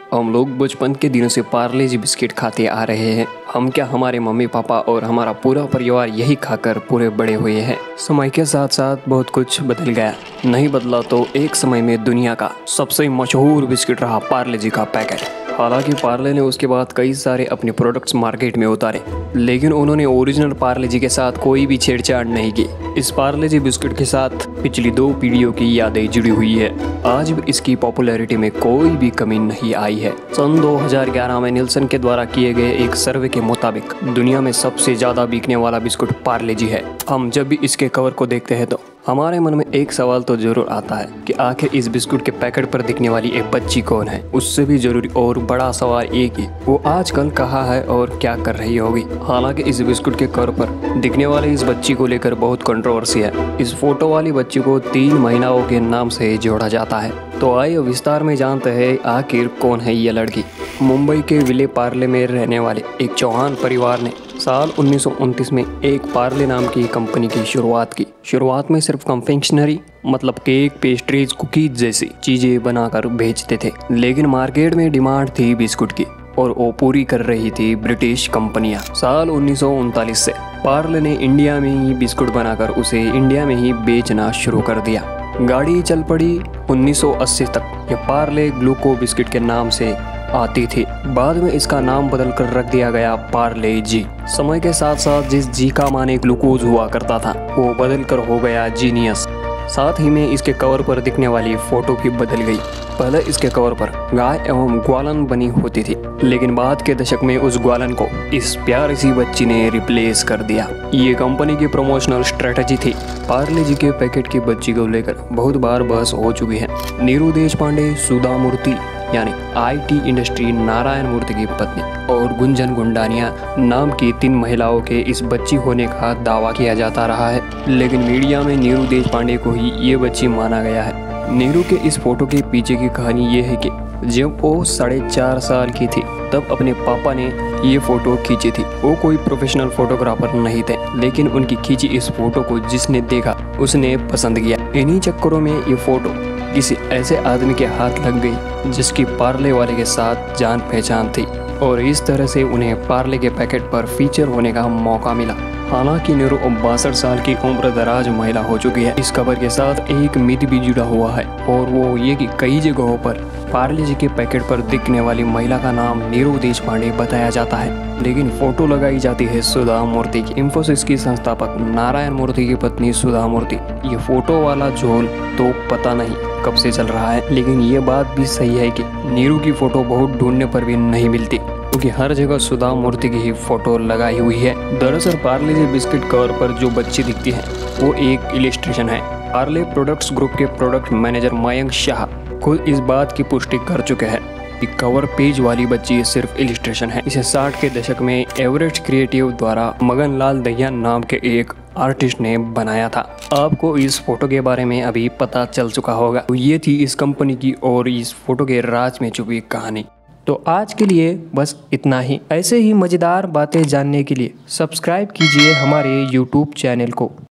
हम लोग बचपन के दिनों से पार्ले जी बिस्किट खाते आ रहे हैं। हम क्या, हमारे मम्मी पापा और हमारा पूरा परिवार यही खाकर पूरे बड़े हुए हैं। समय के साथ साथ बहुत कुछ बदल गया। नहीं बदला तो एक समय में दुनिया का सबसे मशहूर बिस्किट रहा पार्ले जी का पैकेट। हालांकि पार्ले ने उसके बाद कई सारे अपने प्रोडक्ट्स मार्केट में उतारे, लेकिन उन्होंने ओरिजिनल पार्ले जी के साथ कोई भी छेड़छाड़ नहीं की। इस पार्ले जी बिस्किट के साथ पिछली 2 पीढ़ियों की यादें जुड़ी हुई है। आज भी इसकी पॉपुलैरिटी में कोई भी कमी नहीं आई है। सन 2011 में निल्सन के द्वारा किए गए एक सर्वे के मुताबिक दुनिया में सबसे ज्यादा बिकने वाला बिस्कुट पार्ले जी है। हम जब भी इसके कवर को देखते हैं तो हमारे मन में एक सवाल तो जरूर आता है कि आखिर इस बिस्कुट के पैकेट पर दिखने वाली एक बच्ची कौन है। उससे भी जरूरी और बड़ा सवाल एक ही, वो आजकल कहाँ है और क्या कर रही होगी। हालांकि इस बिस्कुट के कवर पर दिखने वाली इस बच्ची को लेकर बहुत कंट्रोवर्सी है। इस फोटो वाली बच्ची को 3 महिलाओं के नाम से जोड़ा जाता है। तो आइए विस्तार में जानते हैं आखिर कौन है ये लड़की। मुंबई के विले पार्ले में रहने वाले एक चौहान परिवार ने साल 1929 में एक पार्ले नाम की कंपनी की शुरुआत की। शुरुआत में सिर्फ कन्फेक्शनरी मतलब केक, पेस्ट्रीज, कुकीज जैसी चीजें बनाकर बेचते थे, लेकिन मार्केट में डिमांड थी बिस्कुट की और वो पूरी कर रही थी ब्रिटिश कंपनियां। साल 1939 से पार्ले ने इंडिया में ही बिस्कुट बनाकर उसे इंडिया में ही बेचना शुरू कर दिया। गाड़ी चल पड़ी। 1980 तक ये पार्ले ग्लूको बिस्किट के नाम से आती थी। बाद में इसका नाम बदलकर रख दिया गया पार्ले जी। समय के साथ साथ जिस जी का माने ग्लूकोज हुआ करता था वो बदलकर हो गया जीनियस। साथ ही में इसके कवर पर दिखने वाली फोटो भी बदल गई। पहले इसके कवर पर गाय एवं ग्वालन बनी होती थी, लेकिन बाद के दशक में उस ग्वालन को इस प्यारी सी बच्ची ने रिप्लेस कर दिया। ये कंपनी की प्रमोशनल स्ट्रेटजी थी। पार्ले जी के पैकेट की बच्ची को लेकर बहुत बार बहस हो चुकी है। नीरू देशपांडे, सुधा मूर्ति यानी IT इंडस्ट्री नारायण मूर्ति की पत्नी और गुंजन गुंडानिया नाम की 3 महिलाओं के इस बच्ची होने का दावा किया जाता रहा है, लेकिन मीडिया में नीरू देशपांडे को ही ये बच्ची माना गया है। नीरू के इस फोटो के पीछे की कहानी ये है कि जब वो 4.5 साल की थी तब अपने पापा ने ये फोटो खींची थी। वो कोई प्रोफेशनल फोटोग्राफर नहीं थे, लेकिन उनकी खींची इस फोटो को जिसने देखा उसने पसंद किया। इन्हीं चक्करों में ये फोटो किसी ऐसे आदमी के हाथ लग गई जिसकी पार्ले वाले के साथ जान पहचान थी और इस तरह से उन्हें पार्ले के पैकेट पर फीचर होने का मौका मिला। हालांकि नीरू 62 साल की उम्र दराज महिला हो चुकी है। इस खबर के साथ एक मिथ भी जुड़ा हुआ है और वो ये कि कई जगहों पर पार्ले जी के पैकेट पर दिखने वाली महिला का नाम नीरू देशपांडे बताया जाता है, लेकिन फोटो लगाई जाती है सुधा मूर्ति की। इंफोसिस की संस्थापक नारायण मूर्ति की पत्नी सुधा मूर्ति। ये फोटो वाला झोल तो पता नहीं कब से चल रहा है, लेकिन ये बात भी सही है कि नीरू की फोटो बहुत ढूंढने पर भी नहीं मिलती, क्योंकि हर जगह सुधा मूर्ति की ही फोटो लगाई हुई है। दरअसल पार्ले जी बिस्किट कवर पर जो बच्ची दिखती है वो एक इलिस्ट्रेशन है। पार्ले प्रोडक्ट्स ग्रुप के प्रोडक्ट मैनेजर मयंक शाह खुद इस बात की पुष्टि कर चुके हैं कि कवर पेज वाली बच्ची सिर्फ इलिस्ट्रेशन है। इसे 60 के दशक में एवरेस्ट क्रिएटिव द्वारा मगन लाल दहिया नाम के एक आर्टिस्ट ने बनाया था। आपको इस फोटो के बारे में अभी पता चल चुका होगा। तो ये थी इस कंपनी की और इस फोटो के राज में छुपी कहानी। तो आज के लिए बस इतना ही। ऐसे ही मज़ेदार बातें जानने के लिए सब्सक्राइब कीजिए हमारे YouTube चैनल को।